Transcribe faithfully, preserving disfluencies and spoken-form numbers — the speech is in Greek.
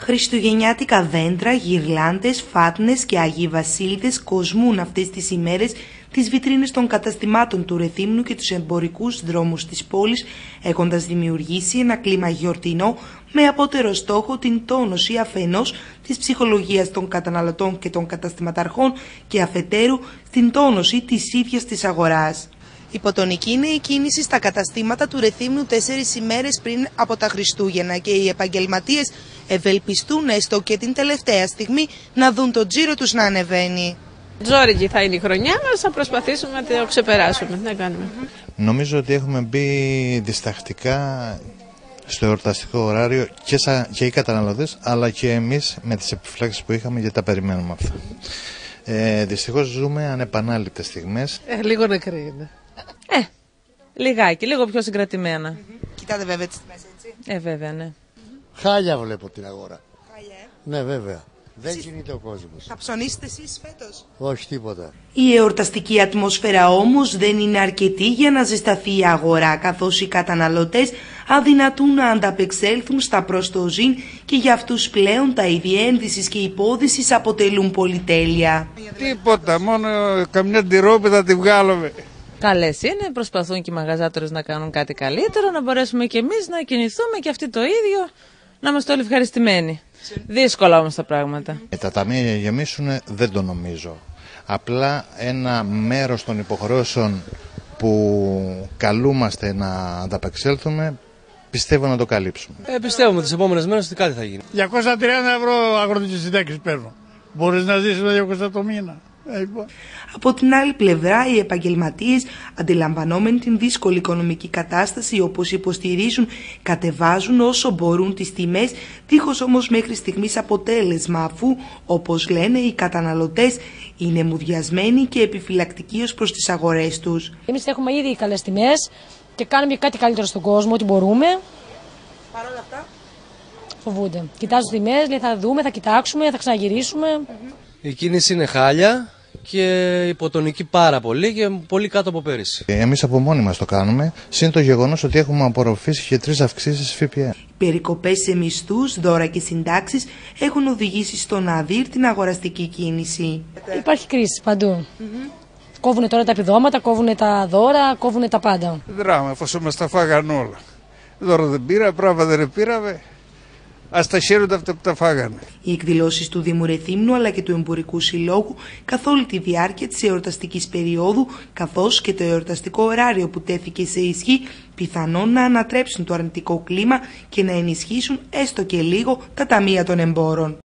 Χριστουγεννιάτικα δέντρα, γυρλάντες, φάτνες και Αγίοι Βασίλειδες κοσμούν αυτές τις ημέρες τις βιτρίνες των καταστημάτων του Ρεθύμνου και τους εμπορικούς δρόμους της πόλης, έχοντας δημιουργήσει ένα κλίμα γιορτινό με απότερο στόχο την τόνωση αφενός της ψυχολογίας των καταναλωτών και των καταστηματαρχών και αφετέρου στην τόνωση της ίδιας της αγοράς. Υποτονική είναι η κίνηση στα καταστήματα του Ρεθύμνου τέσσερις ημέρες πριν από τα Χριστούγεννα και οι επαγγελματίες ευελπιστούν έστω και την τελευταία στιγμή να δουν το τζίρο τους να ανεβαίνει. Ζόρικη θα είναι η χρονιά μας, θα προσπαθήσουμε να το ξεπεράσουμε. Τι να κάνουμε. Νομίζω ότι έχουμε μπει διστακτικά στο εορταστικό ωράριο και, σαν, και οι καταναλωτές, αλλά και εμείς με τις επιφυλάξεις που είχαμε, γιατί τα περιμένουμε αυτά. Ε, δυστυχώς ζούμε ανεπανάληπτες στιγμές. Ε, λίγο νεκρή είναι. Ε, λιγάκι, λίγο πιο συγκρατημένα. Mm-hmm. Κοιτάτε βέβαια τις τιμές, έτσι. Ε, βέβαια, ναι. Χάλια βλέπω την αγορά. Χάλια, ε. Ναι, βέβαια. Δεν Εσείς... κινείται ο κόσμος. Θα ψωνίσετε εσείς φέτος? Όχι, τίποτα. Η εορταστική ατμόσφαιρα όμως δεν είναι αρκετή για να ζεσταθεί η αγορά, καθώς οι καταναλωτές αδυνατούν να ανταπεξέλθουν στα προστοζήν και για αυτούς πλέον τα είδη ένδυσης και υπόδυσης αποτελούν πολυτέλεια. Τίποτα, μόνο καμιά τυρόπιτα τη βγάλουμε. Καλές είναι, προσπαθούν και οι μαγαζάτορες να κάνουν κάτι καλύτερο, να μπορέσουμε κι εμείς να κινηθούμε και αυτοί το ίδιο, να είμαστε όλοι ευχαριστημένοι. Δύσκολα όμως τα πράγματα. Ε, τα ταμεία για γεμίσουν δεν το νομίζω. Απλά ένα μέρος των υποχρεώσεων που καλούμαστε να ανταπεξέλθουμε, πιστεύω να το καλύψουμε. Ε, πιστεύουμε τις επόμενες μέρες ότι κάτι θα γίνει. διακόσια τριάντα ευρώ αγροτικές συντάξεις παίρνω. Μπορείς να ζήσεις με διακόσια το μήνα. Από την άλλη πλευρά, οι επαγγελματίες, αντιλαμβανόμενοι την δύσκολη οικονομική κατάσταση, όπως υποστηρίζουν, κατεβάζουν όσο μπορούν τις τιμές, δίχως όμως μέχρι στιγμής αποτέλεσμα, αφού, όπως λένε, οι καταναλωτές είναι μουδιασμένοι και επιφυλακτικοί ως προς τις αγορές τους. Εμείς έχουμε ήδη καλές τιμές και κάνουμε κάτι καλύτερο στον κόσμο, ό,τι μπορούμε. Παρ' όλα αυτά, φοβούνται. Κοιτάζουν τις τιμές, λέει θα δούμε, θα κοιτάξουμε, θα ξαναγυρίσουμε. Mm-hmm. Η κίνηση είναι χάλια και υποτονική πάρα πολύ και πολύ κάτω από πέρυσι. Εμείς από μόνοι μας το κάνουμε, συν το γεγονός ότι έχουμε απορροφήσει και τρεις αυξήσεις ΦΠΑ. Περικοπές σε μισθούς, δώρα και συντάξεις έχουν οδηγήσει στο να δει την αγοραστική κίνηση. Υπάρχει κρίση παντού. Mm-hmm. Κόβουνε τώρα τα επιδόματα, κόβουνε τα δώρα, κόβουνε τα πάντα. Δράμα, εφόσον μας τα φάγανε όλα. Δώρα δεν πήρα, πράγματα δεν πήραμε. Ας τα χαίρονται αυτά που τα φάγανε. Οι εκδηλώσεις του Δήμου Ρεθύμνου αλλά και του Εμπορικού Συλλόγου καθ' όλη τη διάρκεια της εορταστικής περίοδου, καθώς και το εορταστικό ωράριο που τέθηκε σε ισχύ, πιθανόν να ανατρέψουν το αρνητικό κλίμα και να ενισχύσουν έστω και λίγο τα ταμεία των εμπόρων.